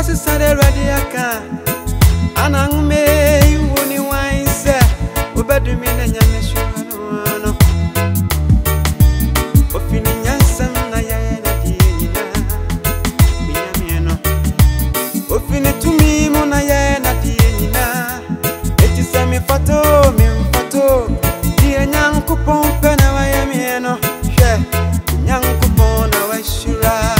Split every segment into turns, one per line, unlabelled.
Sade Radiaka, Anang me, you won't wine, sir. Obadu me and Yamishano. Opinion Yansam, Nayana Dina, Miamino. Opini to me, Monayana Dina. It is a me photo, dear young coupon, Penawayamiano. Share, young coupon, Wahyira.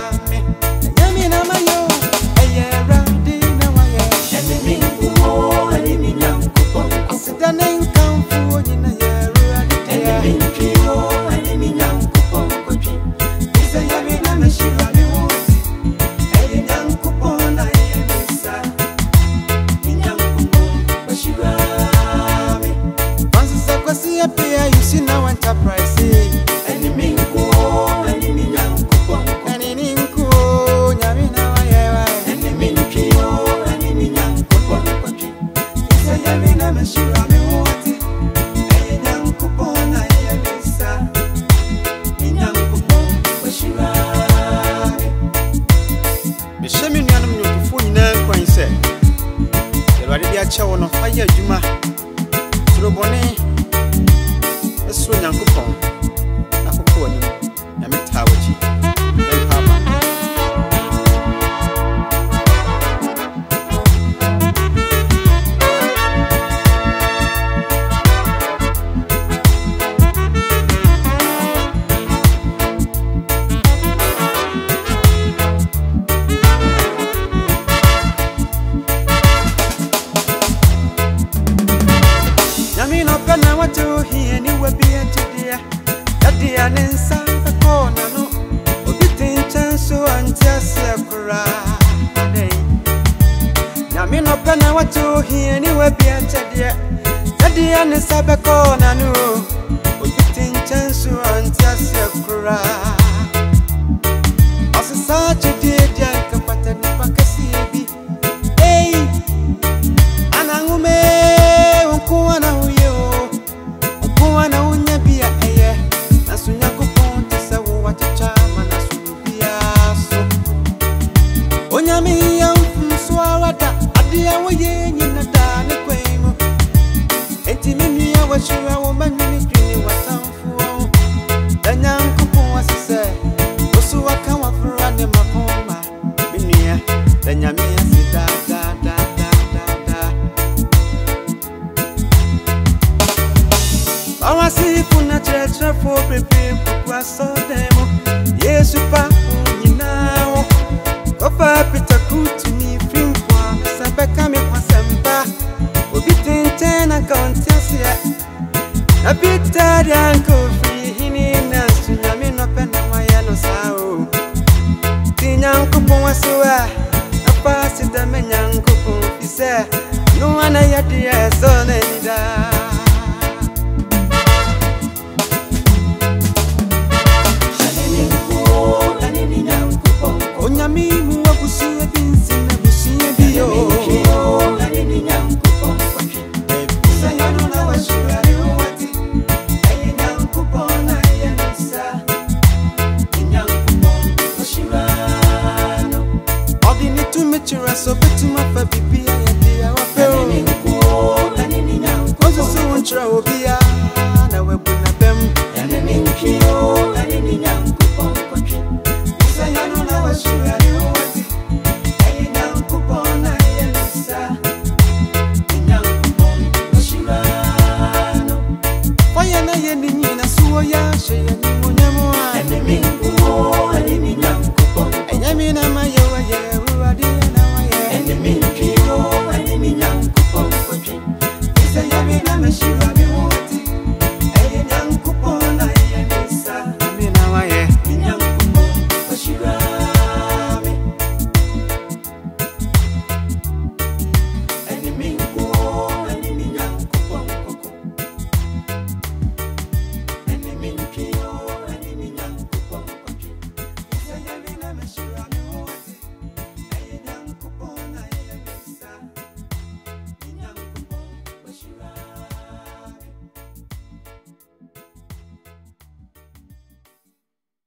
You see now enterprise. It's so young coupon. I hope you are met Tawaji. To hear any will be a dear, that the answer the corner no, obitin chance so unjust a cry. Yamin open I want to hear any will be a dear, that the answer the corner no, obitin chance so unjust a cry. As a such a dear young pattern, Pacasibi, hey, Anangume, Unkuana. Wana unya bia eye nasunya kuponte sawo wachama nasubia so onya mi ya mfumswa wada adia woye nyina da ne kwemu enti menu ya washura wo manwini twini watamfu danya nkupon wasese osu waka wafura ne makoma menu ya danya mi ya sida da I see Puna church for people who are so demo. Yes, you pa, you know. Papa Peter Kutuni, Film One, Sabaka, me was Samba. Obitin 10 and contest yet. A bit tired and coffee, he named us to Yamin up and Mayano Sao. Tinyan Kupon was so a pass it a man young Kupon, he said. No one I had the son and Onyami muwa kusiye binsi na kusiye biyo Anini nyankupon Bisa yano na washura yuwati Ayi nyankupon na yenisa Nyankupon washurano Odini tumechira so betu mafa bibia yadi ya wapeo Anini nyankupon Kozo suwanchira obia na webu na bem Anini nyankupon Bisa yano na washura yuwati Ayi nyankupon na yenisa Nyankupon washurano Faya na yeni nina suwa ya she ya ni munyamwa